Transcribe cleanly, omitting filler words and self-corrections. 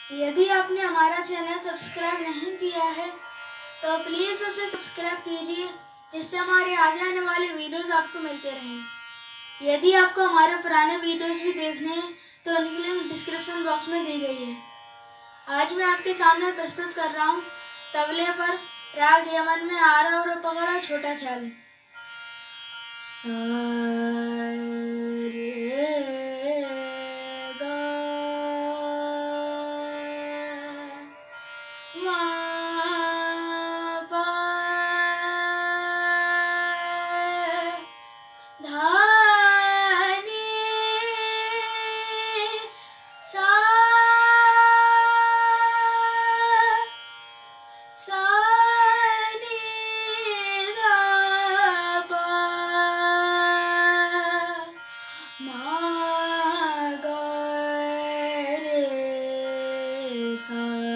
यदि आपने हमारा चैनल सब्सक्राइब नहीं किया है तो प्लीज़ उसे सब्सक्राइब कीजिए, जिससे हमारे आगे आने वाले वीडियोस आपको मिलते रहें। यदि आपको हमारे पुराने वीडियोस भी देखने हैं तो उनकी लिंक डिस्क्रिप्शन बॉक्स में दी गई है। आज मैं आपके सामने प्रस्तुत कर रहा हूँ तबले पर राग यमन में आरा और पकड़ा छोटा ख्याल। सा